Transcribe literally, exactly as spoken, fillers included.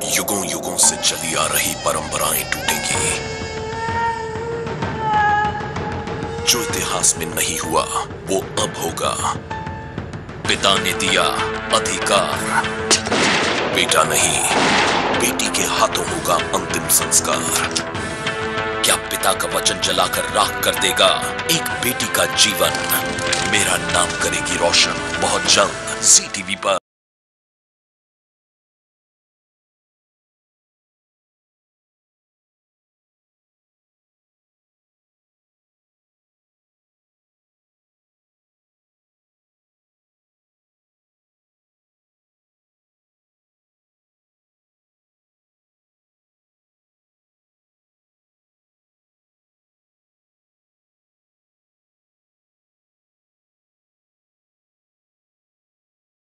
युगों युगों से चली आ रही परंपराएं टूटेंगी। जो इतिहास में नहीं हुआ वो अब होगा। पिता ने दिया अधिकार, बेटा नहीं, बेटी के हाथों होगा अंतिम संस्कार। क्या पिता का वचन जलाकर राख कर देगा एक बेटी का जीवन? मेरा नाम करेगी रोशन बहुत जल्द जी टीवी पर।